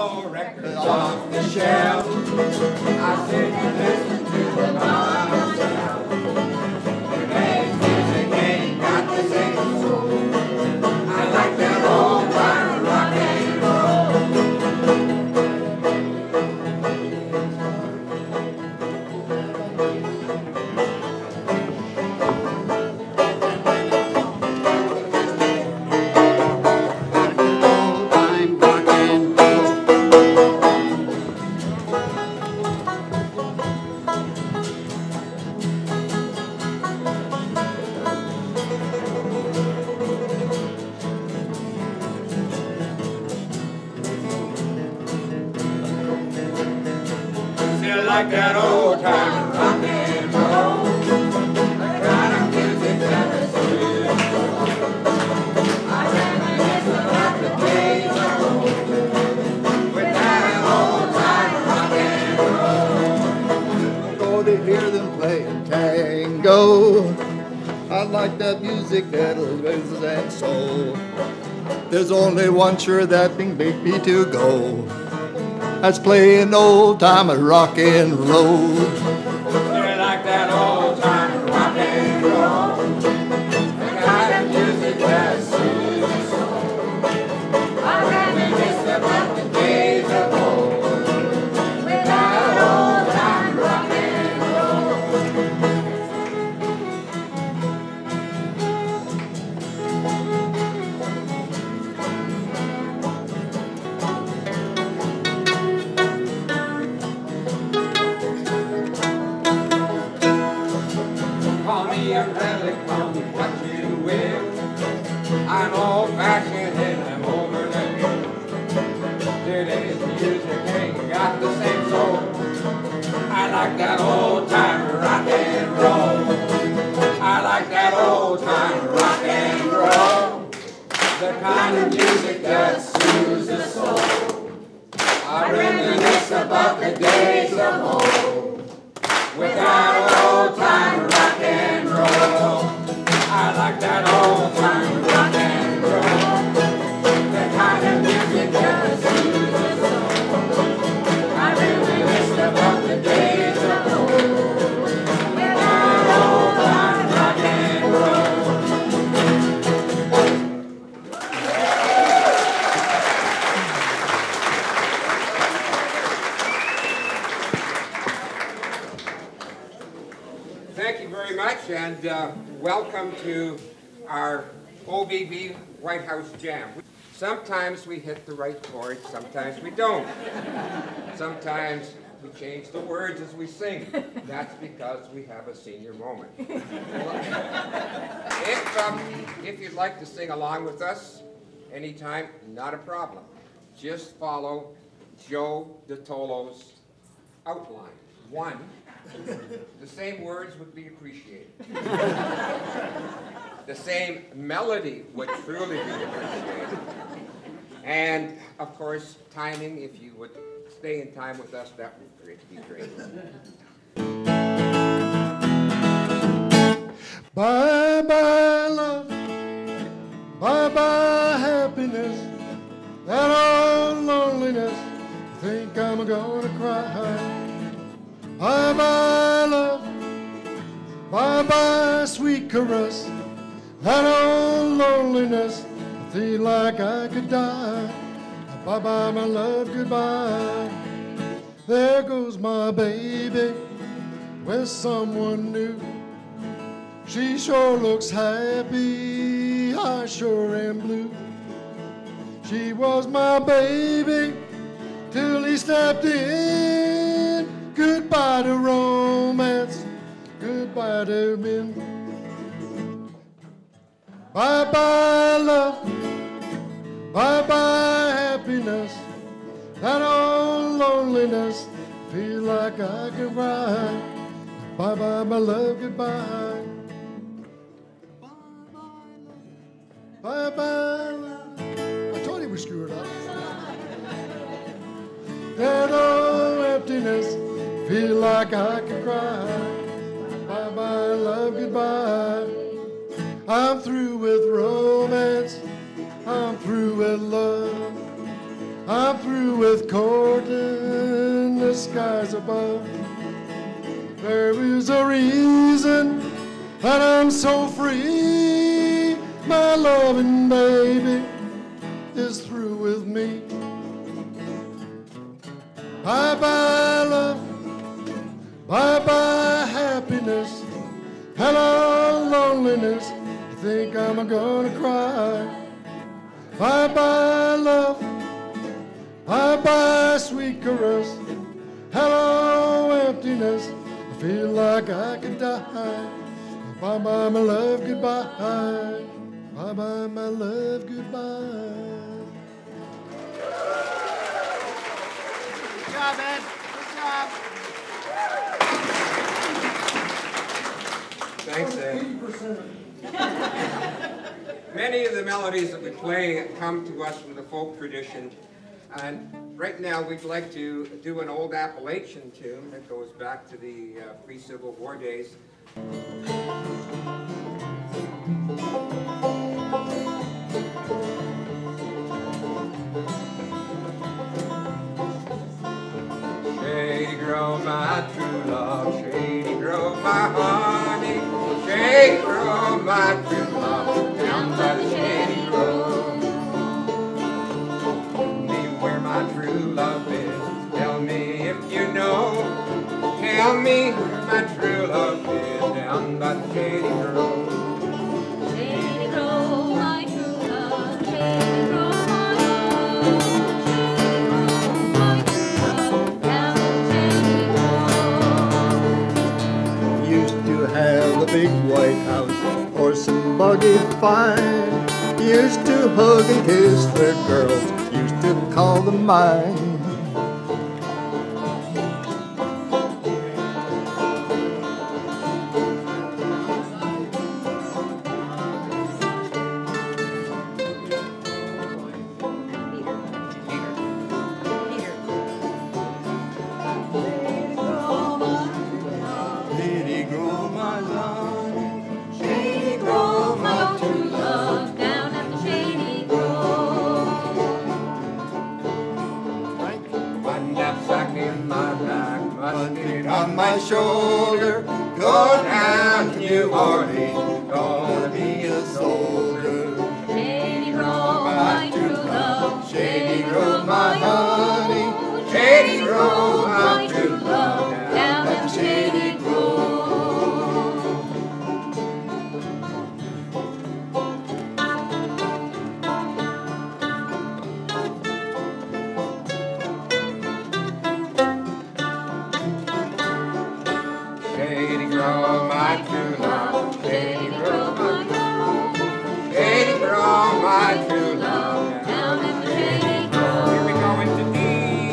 old records off the shelf. I sit and listen to them by myself. Today's music ain't got the same soul. I like that old time rock and roll. Like that old time rock and roll, the kind of music that is sweet. I reminisce about the days of old, with that old time rock and roll. Go to hear them playing tango. I like that music that'll raise and soul. There's only one sure that can make me to go. That's playing old time rock and roll. Yeah, like that old time rock and roll, the kind of music that soothes the soul. I reminisce about the days of old, with that old time rock and roll. Call me a relic, call me what you will. I'm old-fashioned and I'm over the hill. Today's music ain't got the same soul. I like that old-time rock and roll. I like that old-time rock and roll, the kind of music that soothes the soul. I reminisce about the days of old, with that old time rock and roll. I like that old time rock and roll, the kind of music that soothes the soul. I reminisce about the days of old, with that old time rock and roll. Thank you very much, and welcome to our OBV White House Jam. Sometimes we hit the right chord, sometimes we don't. Sometimes we change the words as we sing. That's because we have a senior moment. If you'd like to sing along with us anytime, not a problem. Just follow Joe DeTolo's outline. One, the same words would be appreciated. The same melody would truly be appreciated. And, of course, timing, if you would stay in time with us, that would be great. Bye-bye love, bye-bye happiness, that old loneliness, think I'm gonna cry. Bye-bye love, bye-bye sweet caress, that old loneliness, I feel like I could die. Bye-bye my love, goodbye. There goes my baby with someone new. She sure looks happy, I sure am blue. She was my baby till he stepped in. Goodbye to romance, goodbye to men. Bye-bye love, bye-bye happiness, that old loneliness, feel like I can cry. Bye-bye my love, goodbye. Bye-bye love. I told you we screwed up. That old emptiness, feel like I can cry. Bye-bye love, goodbye. I'm through with romance, I'm through with love. I'm through with courting the skies above. There is a reason that I'm so free. My loving baby is through with me. Bye-bye love, bye-bye happiness. Hello loneliness, I think I'm gonna cry. Bye-bye love, bye-bye sweet caress. Hello emptiness, I feel like I could die. Bye-bye my love, goodbye. Bye-bye my love, goodbye. Good job, Ed. Good job. Thanks, Ed. Many of the melodies that we play come to us from the folk tradition. And right now we'd like to do an old Appalachian tune that goes back to the pre-Civil War days. Shady Grove, my true love, Shady Grove, my honey, Shady Grove, my true love, down by the Shady Grove. Tell me where my true love is, tell me if you know. Tell me where my true love is, down by the Shady Grove. Shady Grove, my true love, Shady Grove, my love, Shady Grove, my true love, down by the Shady Grove. Used to have a big white house, horse and buggy fine. Used to hug and kiss their girls, used to call them mine. Shady Grove, my love, Shady Grove, my true love, down at the Shady Grove. One knapsack in my back, musket on my shoulder, go down to New Orleans, gonna be a soldier. Shady Grove, my true love, Shady Grove, my honey, Shady Grove, my true love, down at the Shady Grove. Shady Grove, my true love, Shady Grove, my love, Shady Grove, my true love, Down at the Shady Grove. here we go into D.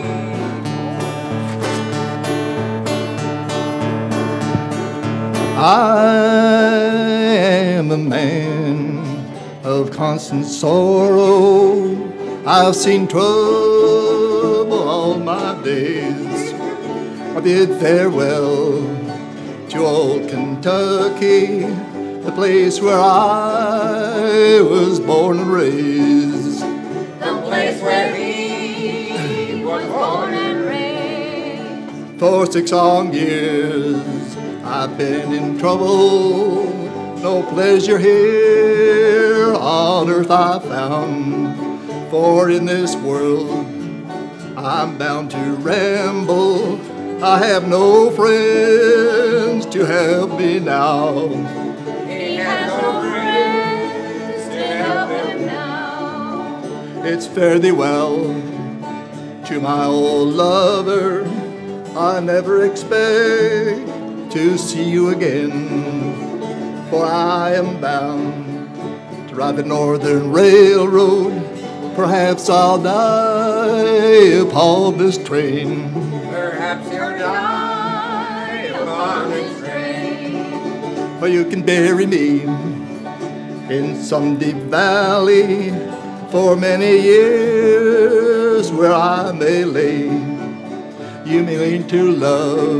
I am a man of constant sorrow. I've seen trouble all my days. I bid farewell to old Kentucky, the place where I was born and raised. The place where he was born and raised. For 6 long years I've been in trouble. No pleasure here on earth I found. For in this world I'm bound to ramble. I have no friends to help me now. He has no friends to help him now. It's fare thee well to my old lover. I never expect to see you again, for I am bound to ride the Northern Railroad. Perhaps I'll die upon this train. Perhaps you'll die upon this train. Or you can bury me in some deep valley for many years where I may lay. You may learn to love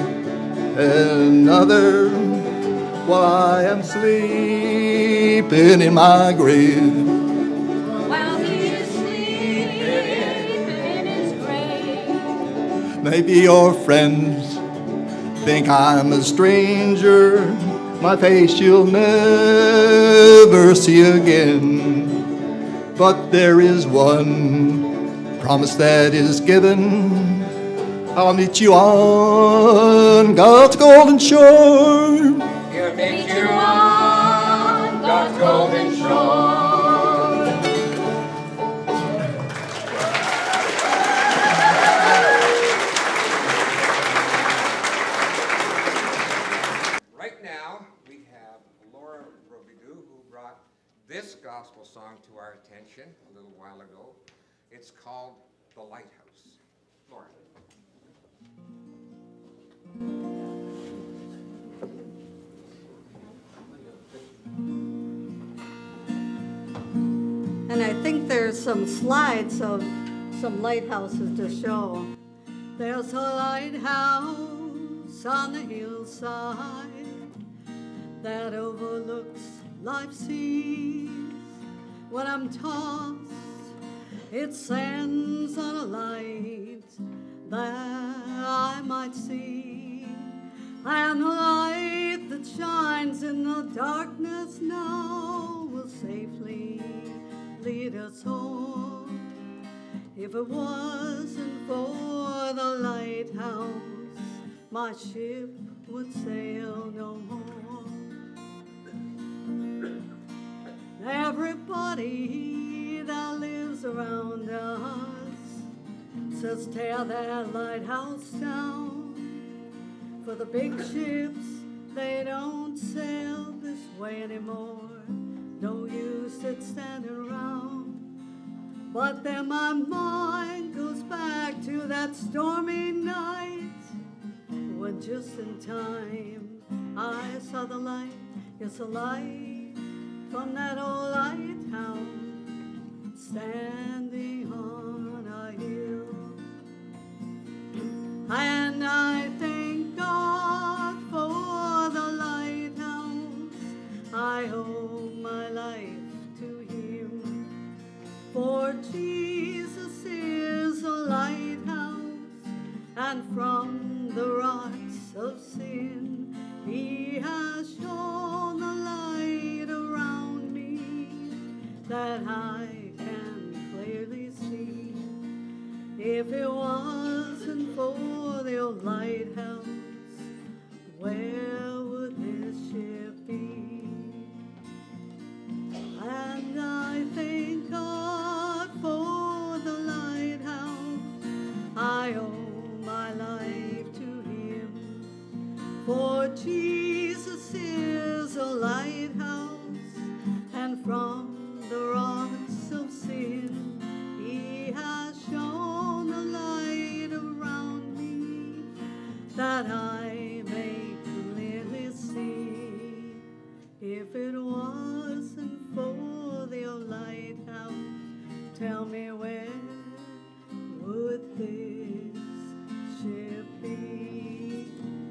another while I am sleeping in my grave. While he is sleeping in Maybe your friends think I'm a stranger. My face you'll never see again. But there is one promise that is given. I'll meet you on God's golden shore. He'll meet you on God's golden shore. Right now, we have Laura Robidoux, who brought this gospel song to our attention a little while ago. It's called The Lighthouse. Laura. And I think there's some slides of some lighthouses to show. There's a lighthouse on the hillside that overlooks life's seas. When I'm tossed, it sends on a light that I might see. And the light that shines in the darkness now will safely lead us home. If it wasn't for the lighthouse, my ship would sail no more. Everybody that lives around us says tear that lighthouse down. For the big ships, they don't sail this way anymore. No use it standing around. But then my mind goes back to that stormy night when just in time I saw the light. Yes, a light from that old lighthouse standing on a hill. And I thank God for the lighthouse. I owe my life to Him. For Jesus is a lighthouse, and from the rocks of sin He has shone a light around me that I can clearly see. If it wasn't for the old lighthouse, where would this ship be? And I thank God for the lighthouse. I owe my life to Him. For Jesus is a lighthouse, and from the rocks of sin He has shone a light around me that I may clearly see. If it wasn't for the old lighthouse, tell me where would this ship be?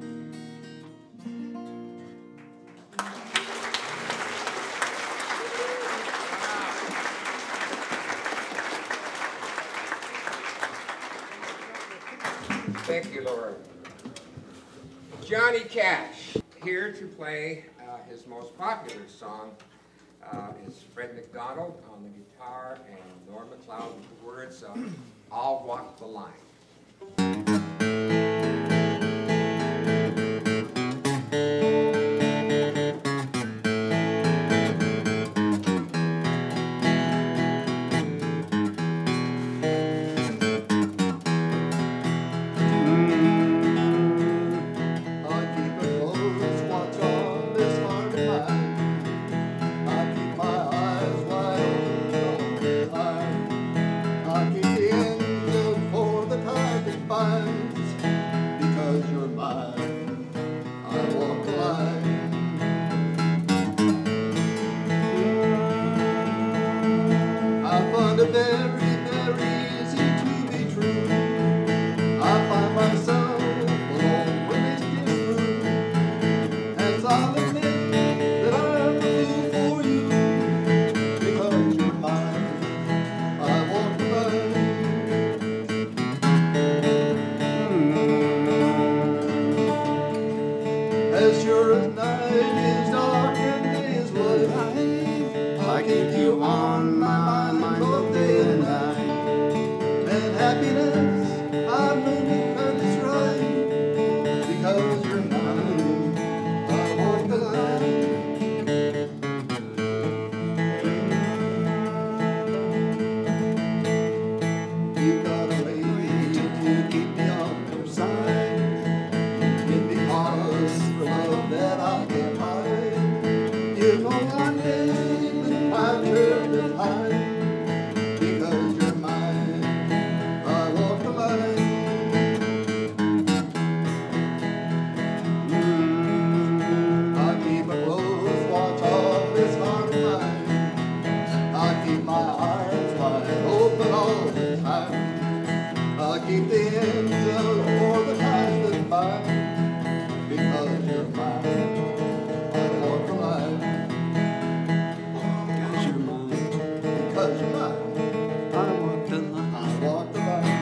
Thank you, Laura. Johnny Cash, here to play his most popular song, is Fred McDonald on the guitar and Norm MacLeod with the words of I'll Walk the Line. open all the time. I'll keep the angels for the times that by, because you're mine. I walk the line. Because you're mine. Because you're mine. I walk the line. I walk the line.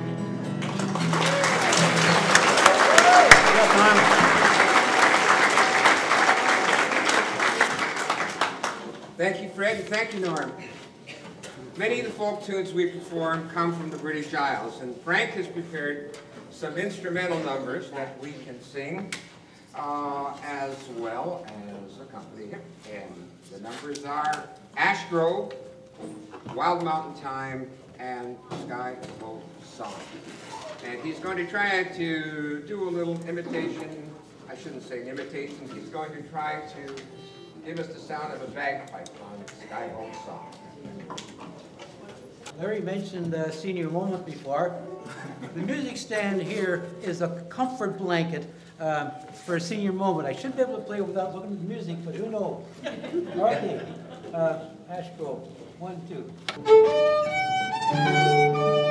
Thank you, Fred, and thank you, Norm. Many of the folk tunes we perform come from the British Isles, and Frank has prepared some instrumental numbers that we can sing as well as accompany him. And the numbers are Ash Grove, Wild Mountain Time, and Sky Boat Song. And he's going to try to do a little imitation. I shouldn't say an imitation. He's going to try to give us the sound of a bagpipe on Sky Boat Song. Larry mentioned Senior Moment before. The music stand here is a comfort blanket for a senior moment. I should be able to play without looking at the music, but who knows? Okay, Ash Grove, 1, 2.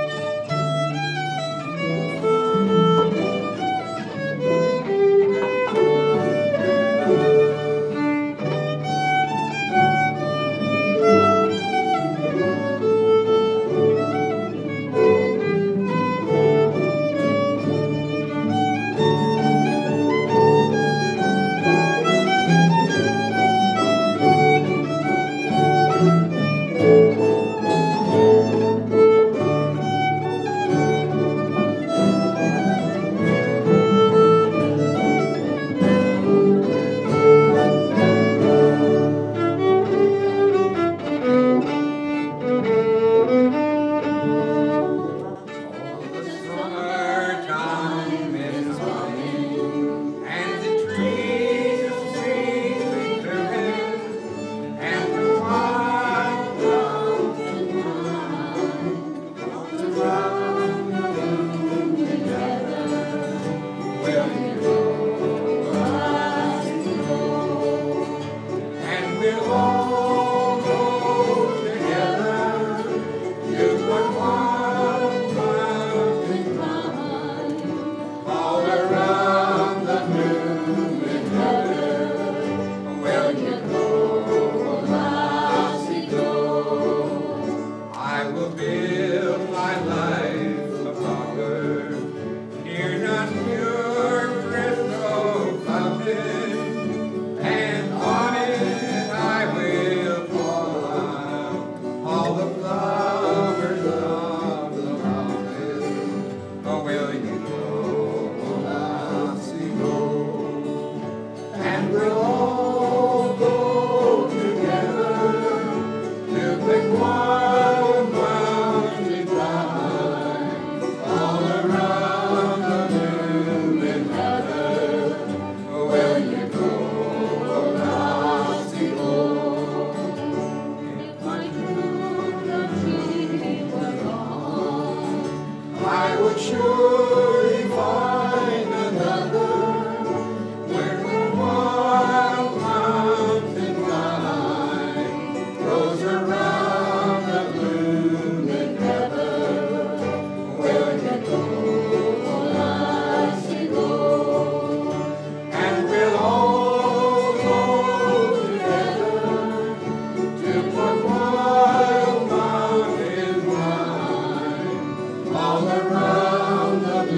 All around the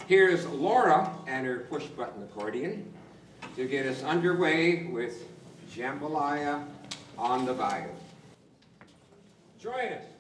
Here's Laura and her push-button accordion to get us underway with Jambalaya on the Bayou. Join us.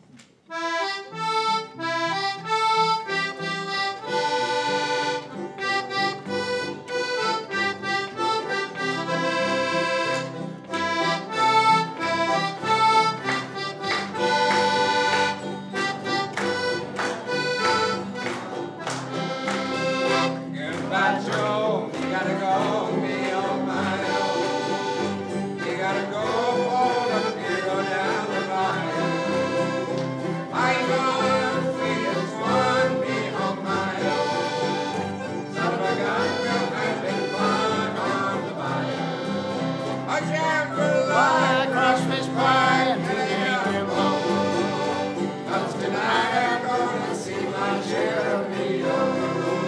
Goodbye, Joe. You gotta go, me on my own. You gotta go for the hero down the bayou. I gonna feel fun, me on my own. Son of a gun, we'll have big fun on the bayou. A jambalaya, crawfish pie, and pig home. 'Cause tonight I'm gonna see my share of meal.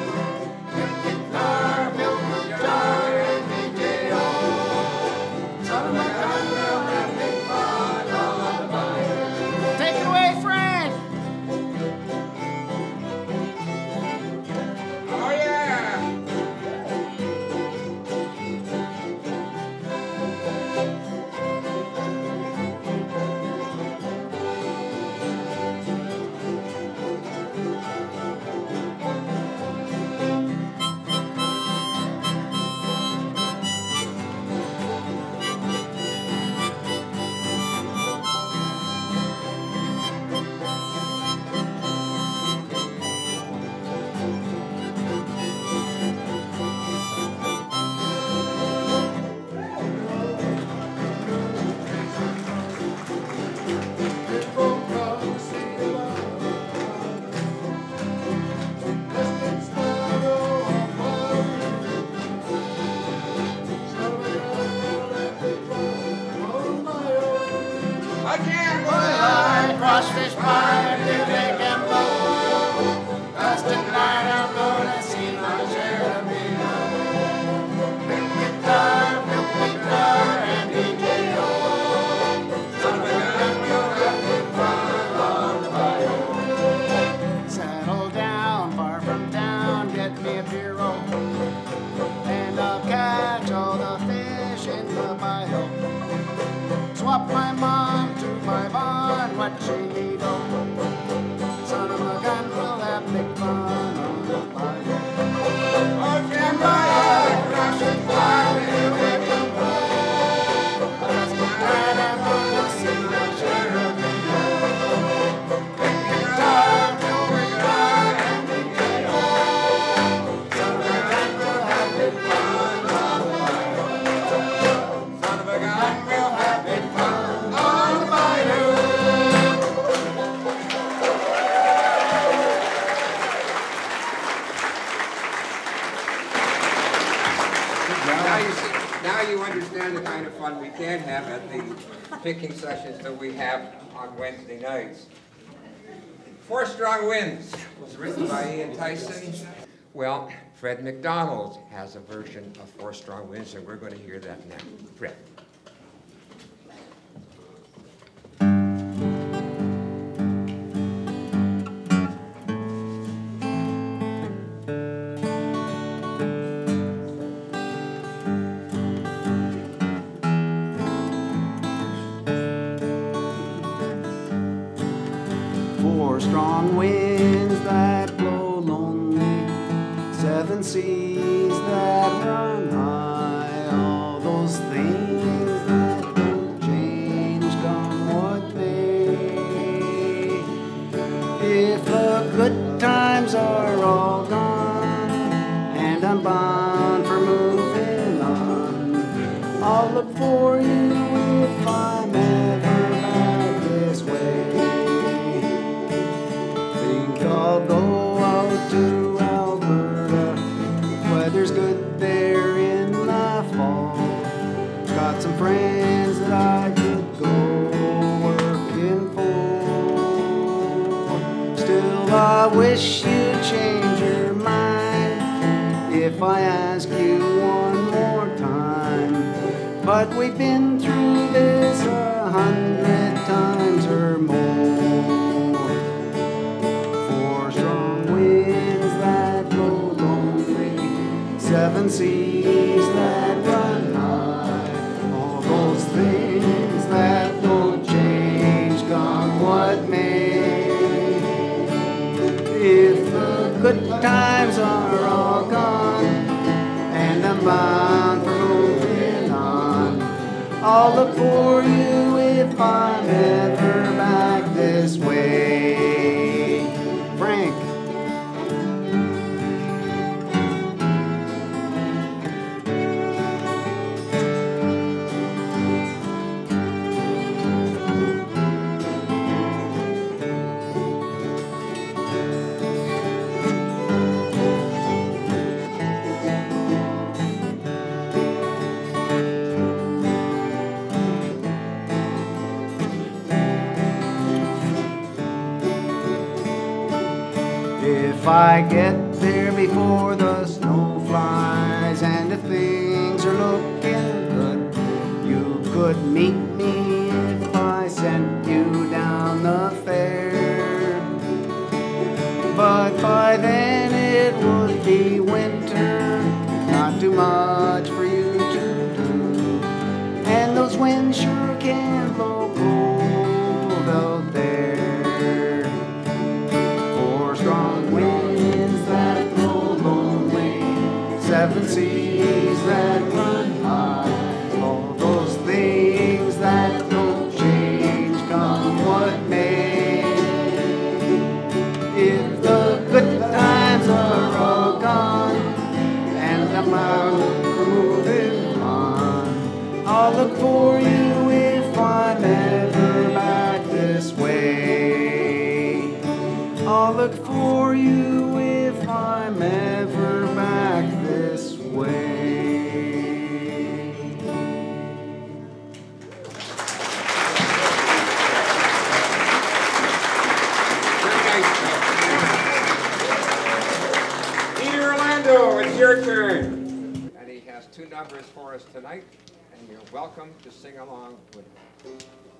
Crawfish pie and picnic and bowl. 'Cause tonight I'm gonna see my share of meal. Big guitar, and DJ-O. Son of a gun, you'll have big fun on the bayou. Settle down, far from town, get me a bureau, and I'll catch all the fish in the bayou. Swap my mom to my barn, what she need, oh. Son of a gun, we'll have big fun on the bayou. Oh, jambalaya, crawfish pie, pig and bowl. 'Cause tonight I'm gonna see my share of meal. Big guitar, and DJ-O. Son of a gun, we'll have big fun on the bayou. Son of a gun, we'll have big fun on the bayou. Now you understand the kind of fun we can have at the picking sessions that we have on Wednesday nights. Four Strong Winds was written by Ian Tyson. Well, Fred McDonald has a version of Four Strong Winds, and we're going to hear that now. Fred. Four strong winds that blow lonely, seven seas that run high, all those things that don't change come what may. If the good times are all gone and I'm bound for moving on, I'll look for you if I'm ever back this way. I'll go out to Alberta, weather's good there in the fall. Got some friends that I could go working for. Still I wish you'd change your mind if I ask you one more time. But we've been through this 100 times or more. Four strong winds that blow seven seas that run high, all those things that don't change, come what may. If the good times are all gone and I'm bound for moving on, I'll look for you if I'm ever back this way. Frank. If I get there before the snow flies and if things are looking good, you could meet me if I sent you down the fair. But by then it would be winter, not too much for you to do, and those winds sure can blow cold out there. Strong winds that blow lonely, seven seas that run high, all those things that don't change, come what may. If the good times are all gone and I'm out moving on, I'll look for you if I'm ever back this way. I'll look for you if I'm ever back this way. Peter Orlando, it's your turn. And he has two numbers for us tonight, and you're welcome to sing along with him.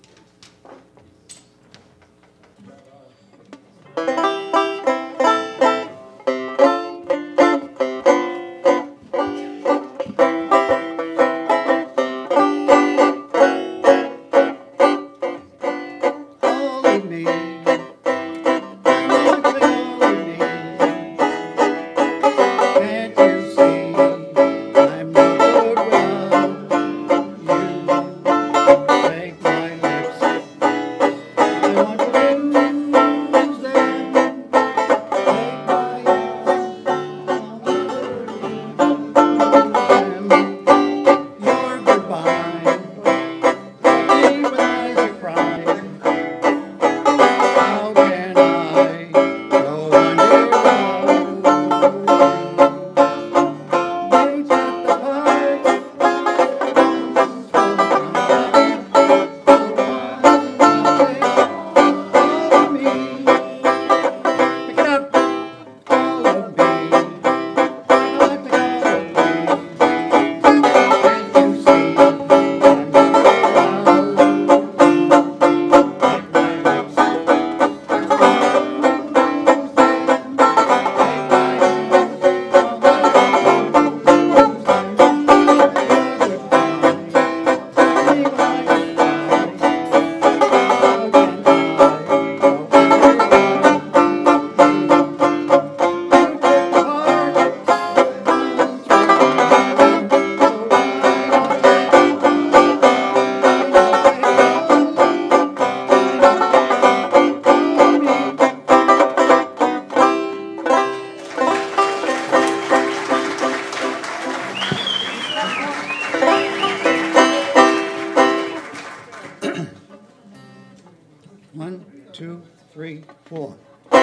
One, two, three, four.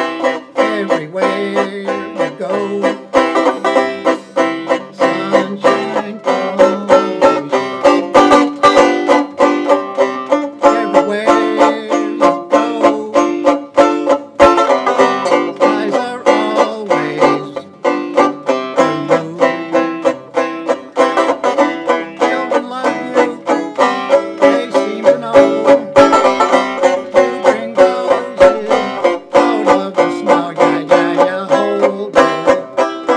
Everywhere you go, sunshine follows you. Everywhere you go, skies are always blue. Children love you, they seem to know. Hold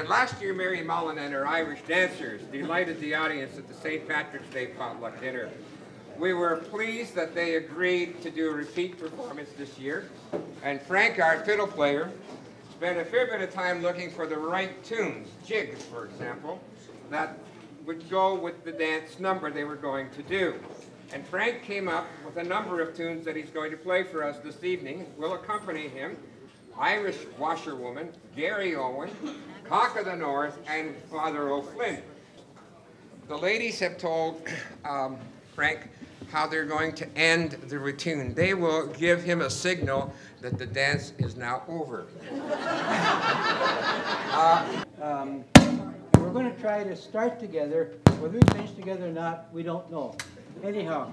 last year, Mary Mullen and her Irish dancers delighted the audience at the St. Patrick's Day potluck dinner. We were pleased that they agreed to do a repeat performance this year, and Frank, our fiddle player, spent a fair bit of time looking for the right tunes, jigs, for example, that would go with the dance number they were going to do. And Frank came up with a number of tunes that he's going to play for us this evening. We'll accompany him: Irish Washerwoman, Gary Owen, Cock of the North, and Father O'Flynn. The ladies have told Frank how they're going to end the routine. They will give him a signal that the dance is now over. We're going to try to start together. Whether we finish together or not, we don't know. Anyhow.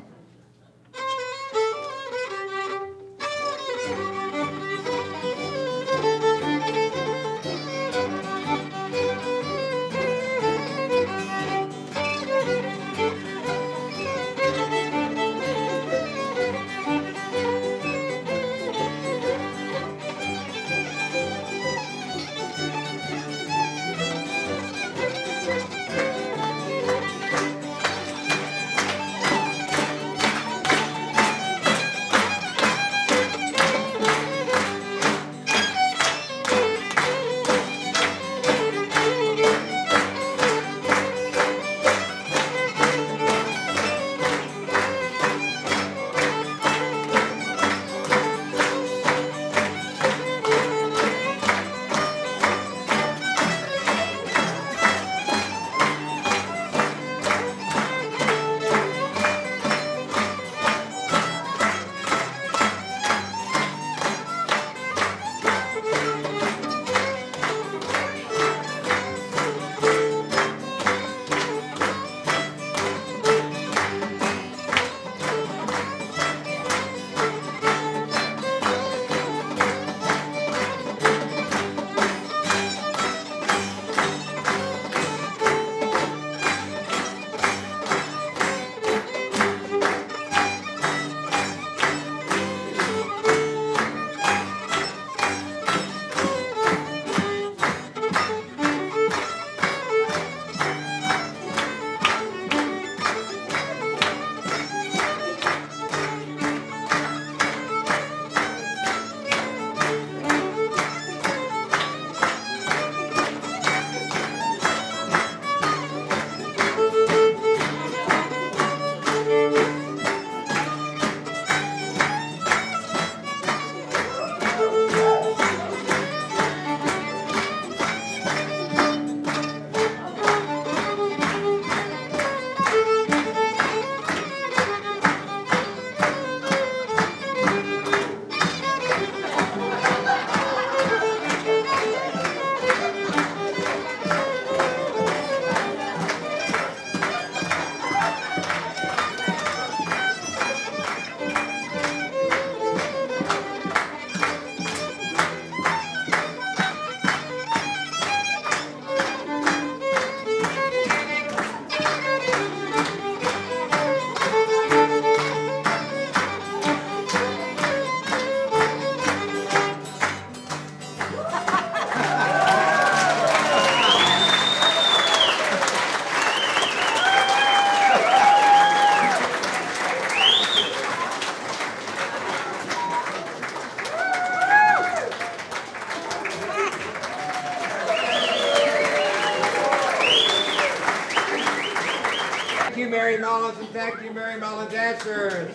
Thank you, Mary Mullins, and thank you, Mary Mullins dancers.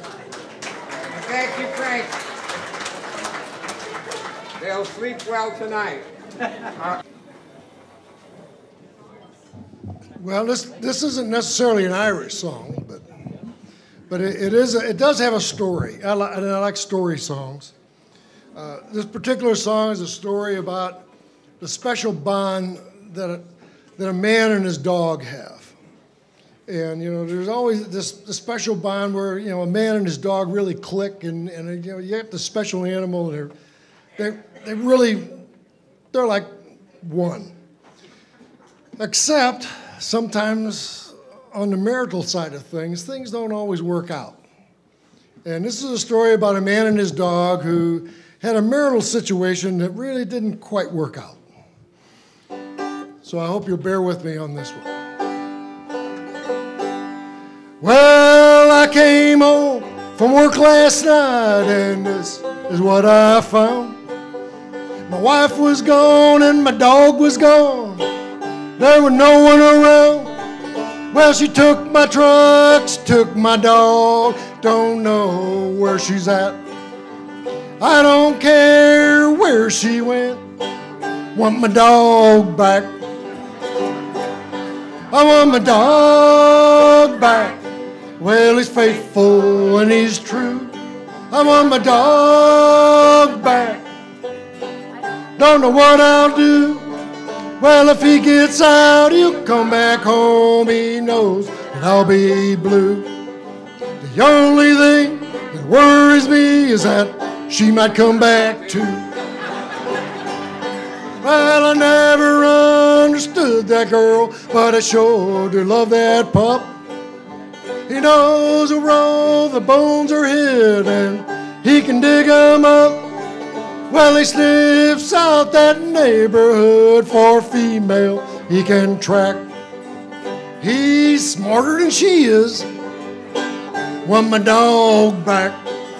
And thank you, Frank. They'll sleep well tonight. Well, this isn't necessarily an Irish song, but it does have a story, and I like story songs. This particular song is a story about the special bond that a man and his dog have. And, you know, there's always this special bond where, you know, a man and his dog really click, and you know, you have the special animal, and they're like one. Except sometimes on the marital side of things don't always work out. And this is a story about a man and his dog who had a marital situation that really didn't quite work out. So I hope you'll bear with me on this one. Well, I came home from work last night, and this is what I found. My wife was gone and my dog was gone. There was no one around. Well, she took my truck, she took my dog. Don't know where she's at. I don't care where she went. Want my dog back. I want my dog back. Well, he's faithful and he's true. I want my dog back. Don't know what I'll do. Well, if he gets out, he'll come back home. He knows that I'll be blue. The only thing that worries me is that she might come back too. Well, I never understood that girl, but I sure do love that pup. He knows where all the bones are hid, and he can dig them up. Well, he sniffs out that neighborhood for a female he can track. He's smarter than she is. Want my dog back.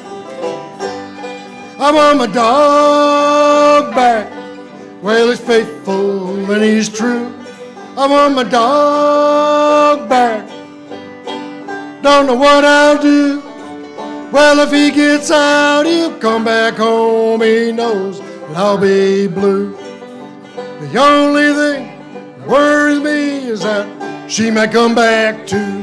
I want my dog back. Well, he's faithful and he's true. I want my dog back. Don't know what I'll do. Well, if he gets out, he'll come back home. He knows that I'll be blue. The only thing that worries me is that she might come back too.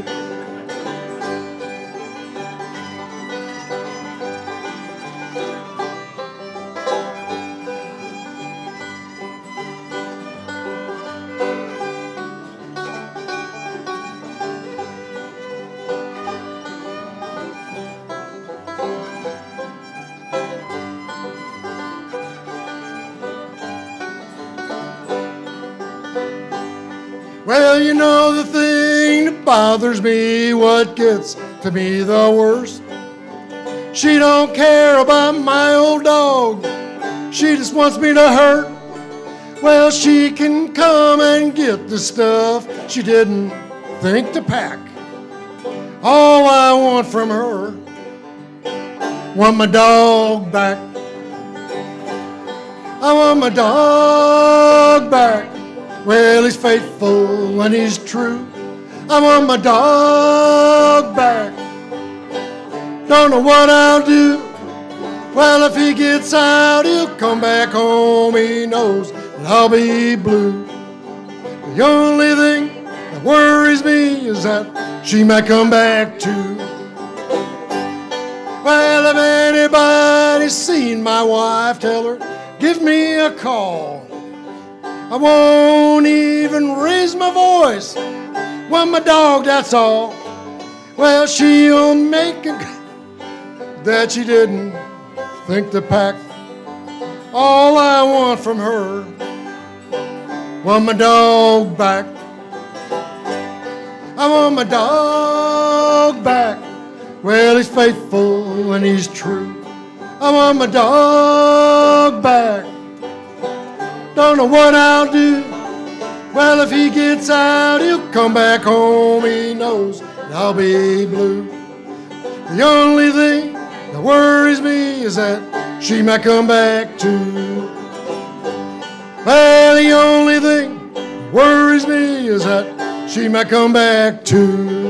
Well, you know the thing that bothers me, what gets to me the worst. She don't care about my old dog. She just wants me to hurt. Well, she can come and get the stuff she didn't think to pack. All I want from her, want my dog back. I want my dog back. Well, he's faithful and he's true. I want my dog back. Don't know what I'll do. Well, if he gets out, he'll come back home. He knows that I'll be blue. The only thing that worries me is that she might come back too. Well, if anybody's seen my wife, tell her, give me a call. I won't even raise my voice. Want my dog, that's all. Well, she'll make it that she didn't think to pack. All I want from her, want my dog back. I want my dog back. Well, he's faithful and he's true. I want my dog back. Don't know what I'll do. Well, if he gets out, he'll come back home. He knows that I'll be blue. The only thing that worries me is that she might come back too. Well, the only thing that worries me is that she might come back too.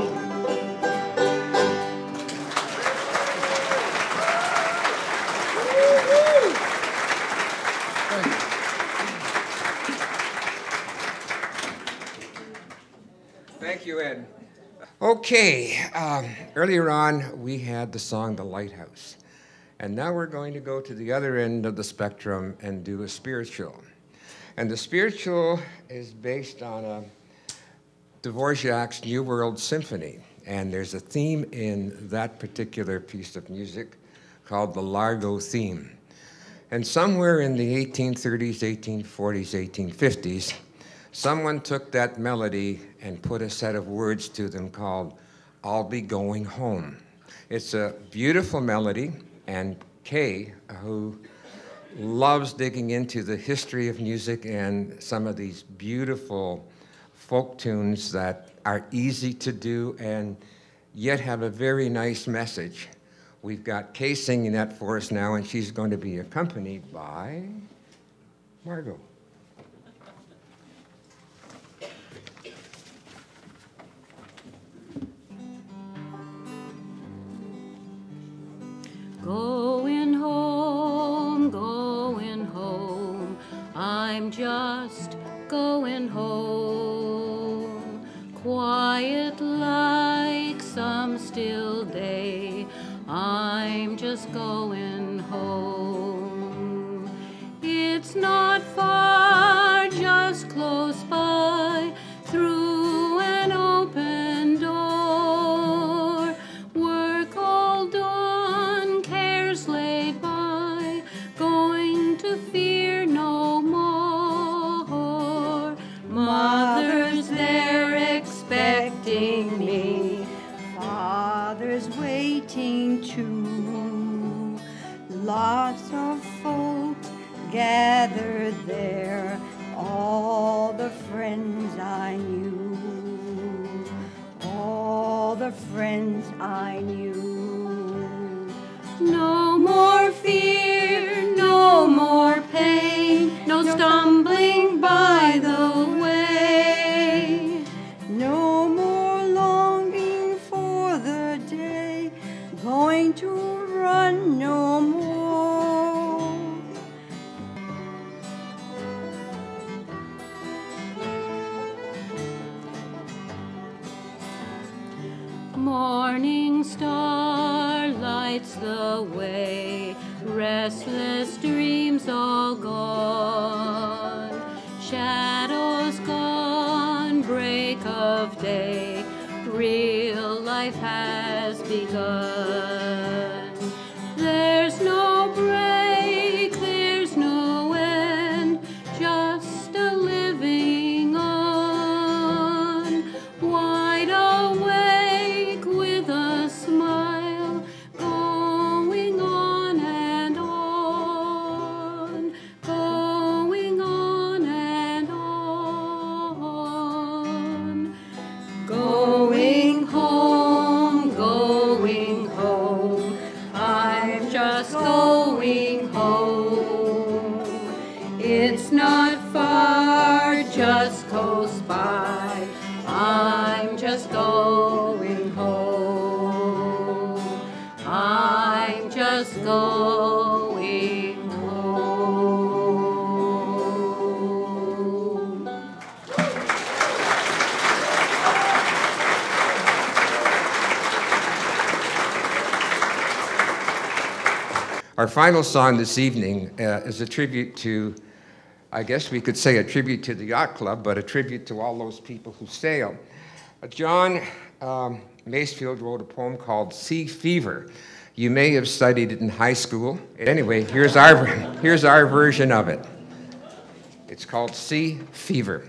Thank you, Ed. Okay, earlier on we had the song The Lighthouse. And now we're going to go to the other end of the spectrum and do a spiritual. And the spiritual is based on Dvorak's New World Symphony. And there's a theme in that particular piece of music called the Largo theme. And somewhere in the 1830s, 1840s, 1850s, someone took that melody and put a set of words to them called I'll Be Going Home. It's a beautiful melody, and Kay, who loves digging into the history of music and some of these beautiful folk tunes that are easy to do and yet have a very nice message. We've got Kay singing that for us now, and she's going to be accompanied by Margot. Going home, I'm just going home. Quiet like some still day, I'm just going home. It's not far, just close by, through an open door. Work all done, cares laid by, going to fear no more. Mother's there expecting me, father's waiting too. Lots of folks gathered there, all the friends I knew, all the friends I knew. No more fear, no more pain, no stumbling by the way. No more longing for the day, going to run no more. Morning star lights the way, restless dreams all gone, shadows gone, break of day, real life has begun. There's no break, there's no end, just a living on, wide awake with a smile, going on and on, going on and on. Going home, I'm just going home. It's not far, just close by, I'm just going home. I'm just going home. Our final song this evening is a tribute to, I guess we could say a tribute to the yacht club, but a tribute to all those people who sail. John Masefield wrote a poem called Sea Fever. You may have studied it in high school. Anyway, here's our version of it. It's called Sea Fever.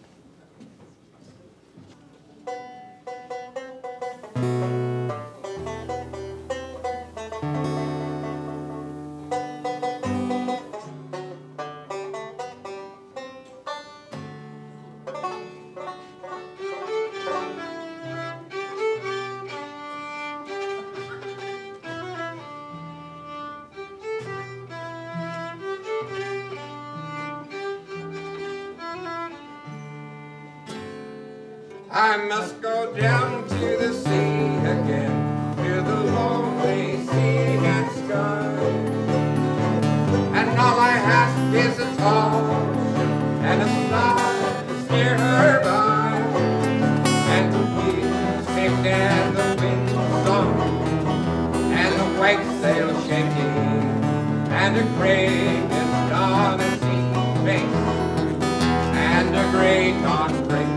I must go down to the sea again, to the lonely sea and sky. And all I ask is a tall ship and a star to steer her by, and to hear safe and the wind song, and the white sail shaking, and a great astonishing face, and a great dawn breaking.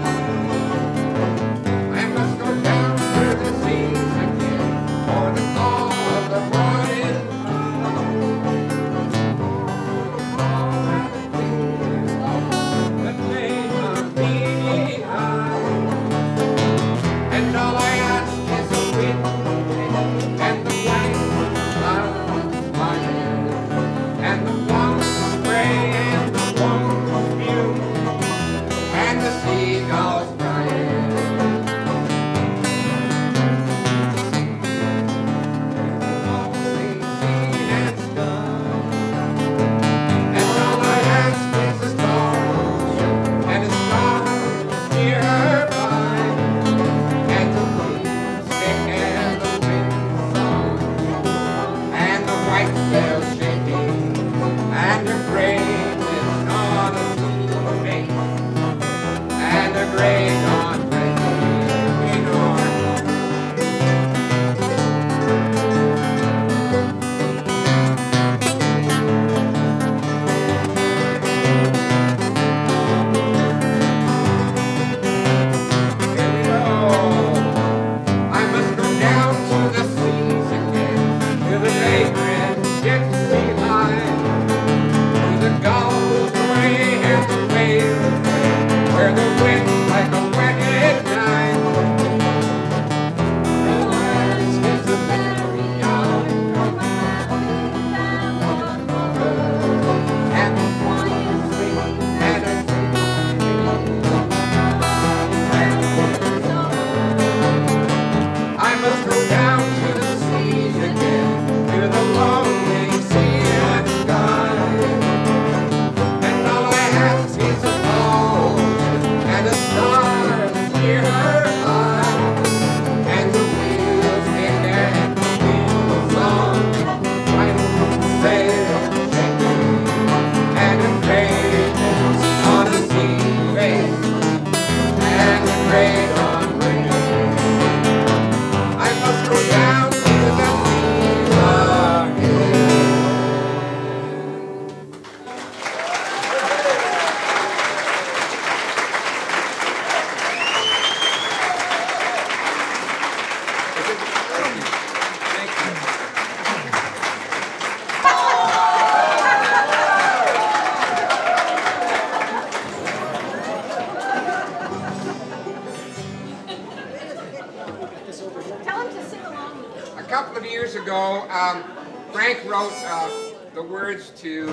couple of years ago, Frank wrote the words to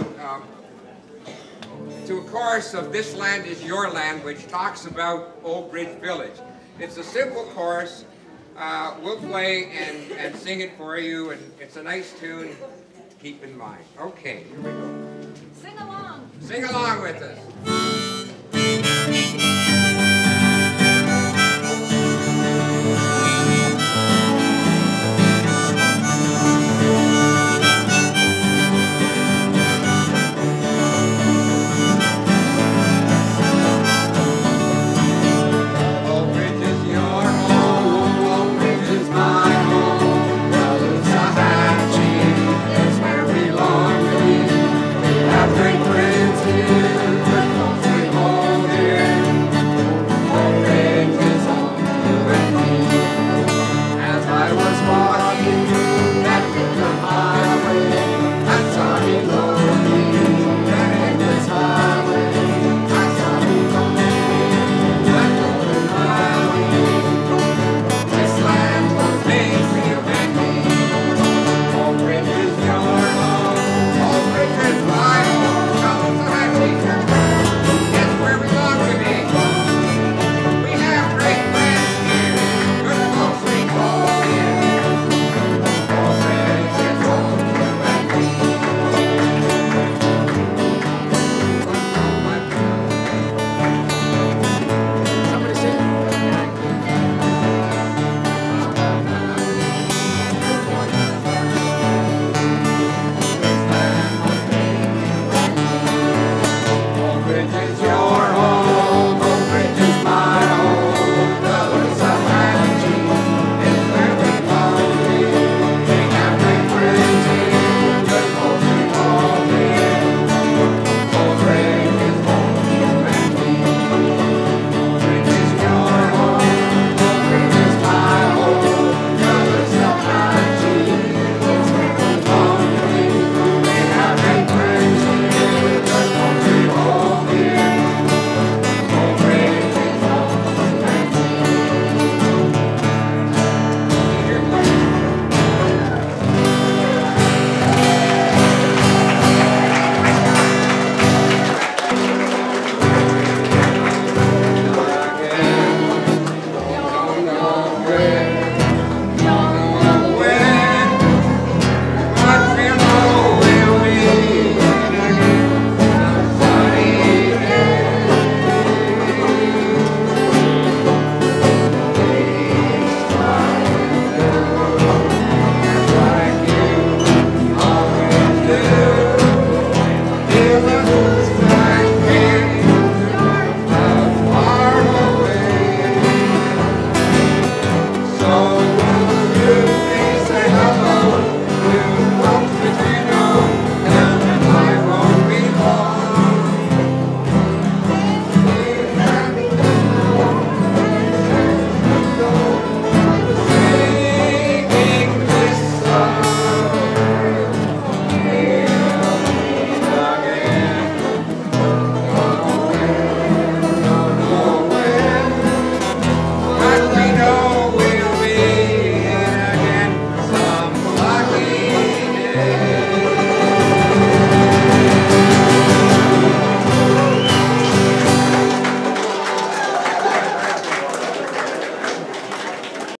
a chorus of This Land Is Your Land, which talks about Old Bridge Village. It's a simple chorus. We'll play and sing it for you, and it's a nice tune to keep in mind. Okay, here we go. Sing along. Sing along with us.